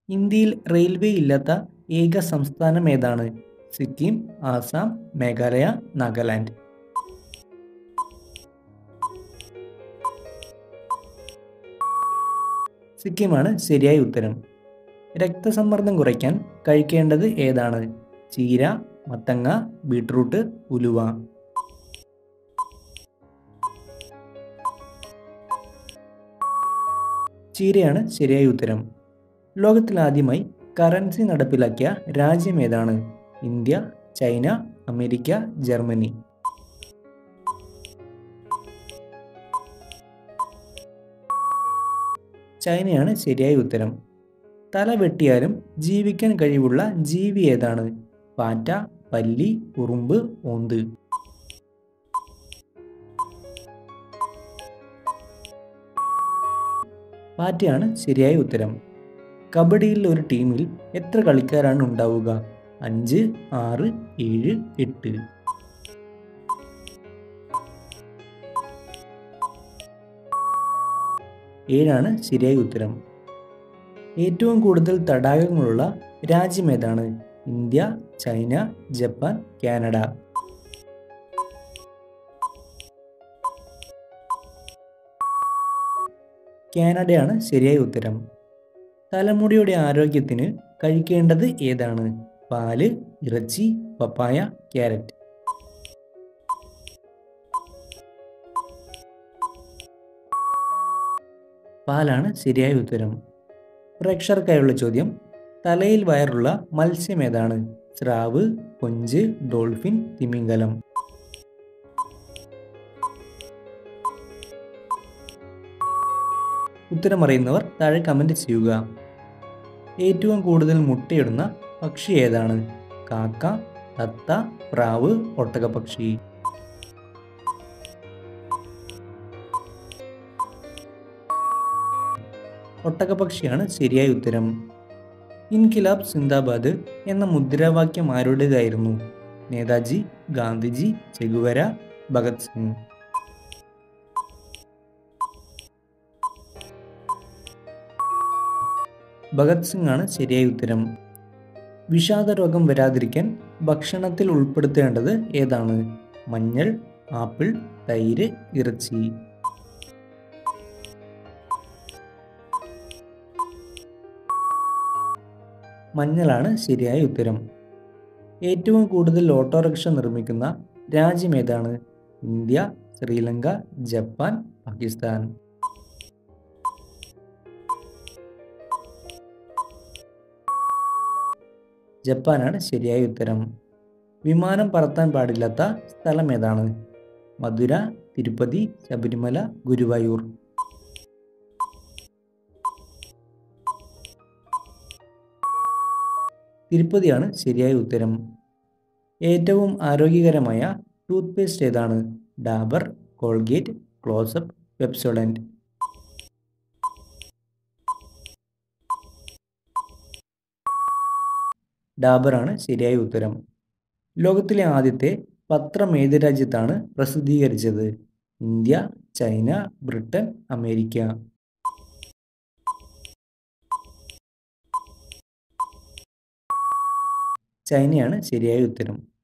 ഇന്ത്യയിൽ റെയിൽവേ ഇല്ലാത്ത ഏക സംസ്ഥാനം ഏതാണ്? സിക്കിം, ആസാം, മേഘാലയ, നാഗാലാൻഡ്. സിക്കിമാണ് ശരിയായ ഉത്തരം. രക്തസമ്മർദ്ദം കുറയ്ക്കാൻ കഴിക്കേണ്ടത് ഏതാണ്? ചീര, മത്തങ്ങ, ബീട്രൂട്ട്, ഉലുവ. ചീരയാണ് ശരിയായ ഉത്തരം. ലോകത്തിലാദ്യമായി കറൻസി നടപ്പിലാക്കിയ രാജ്യം ഏതാണ്? India, China, America, Germany. ചൈനയാണ് ശരിയായ ഉത്തരം. തല വെട്ടിയാലും ജീവിക്കാൻ കഴിവുള്ള ജീവി ഏതാണ്? പാറ്റ, പല്ലി, ഉറുമ്പ്, ഓന്ത്. പാറ്റയാണ് ശരിയായ ഉത്തരം. കബഡിയിൽ ഒരു ടീമിൽ എത്ര കളിക്കാരാണ് ഉണ്ടാവുക? 5, 6, 7, 8. 7 ശരിയായ ഉത്തരം. ഏറ്റവും കൂടുതൽ തടാകങ്ങളുള്ള രാജ്യം ഏതാണ്? India, China, Japan, Canada. കാനഡയാണ് ശരിയായ ഉത്തരം. തലമുടിയുടെ ആരോഗ്യത്തിന് കഴിക്കേണ്ടത് ഏതാണ്? പാല്, ഇറച്ചി, പപ്പായ, ക്യാരറ്റ്. പാലാണ് ശരിയായ ഉത്തരം. പ്രേക്ഷകർക്കായുള്ള ചോദ്യം: തലയിൽ വയറുള്ള മത്സ്യം ഏതാണ്? സ്രാവ്, കൊഞ്ച്, ഡോൾഫിൻ, തിമിംഗലം. ഉത്തരം അറിയുന്നവർ താഴെ കമന്റ് ചെയ്യുക. ഏറ്റവും കൂടുതൽ മുട്ടയിടുന്ന പക്ഷി ഏതാണ്? കാക്ക, തത്ത, പ്രാവ്, ഒട്ടകപ്പക്ഷി. ഒട്ടകപ്പക്ഷിയാണ് ശരിയായ ഉത്തരം. ഇൻകിലാബ് സിന്ദാബാദ് എന്ന മുദ്രാവാക്യം ആരുടേതായിരുന്നു? നേതാജി, ഗാന്ധിജി, ചെഗുവേര, ഭഗത് സിംഗ്. ഭഗത് സിംഗ് ആണ് ശരിയായ ഉത്തരം. വിഷാദ രോഗം വരാതിരിക്കാൻ ഭക്ഷണത്തിൽ ഉൾപ്പെടുത്തേണ്ടത് ഏതാണ്? മഞ്ഞൾ, ആപ്പിൾ, തൈര്, ഇറച്ചി. മഞ്ഞളാണ് ശരിയായ ഉത്തരം. ഏറ്റവും കൂടുതൽ ഓട്ടോറിക്ഷ നിർമ്മിക്കുന്ന രാജ്യം ഏതാണ്? India, Sri Lanka, Japan, Pakistan. ജപ്പാനാണ് ശരിയായ ഉത്തരം. വിമാനം പറത്താൻ പാടില്ലാത്ത സ്ഥലം ഏതാണ്? മധുര, തിരുപ്പതി, ശബരിമല, ഗുരുവായൂർ. തിരുപ്പതിയാണ് ശരിയായ ഉത്തരം. ഏറ്റവും ആരോഗ്യകരമായ ടൂത്ത് പേസ്റ്റ് ഏതാണ്? Dabur, Colgate, Closeup, Pepsodent. ഡാബറാണ് ശരിയായ ഉത്തരം. ലോകത്തിലെ ആദ്യത്തെ പത്രം ഏത് രാജ്യത്താണ് പ്രസിദ്ധീകരിച്ചത്? India, China, Britain, America. ചൈനയാണ് ശരിയായ ഉത്തരം.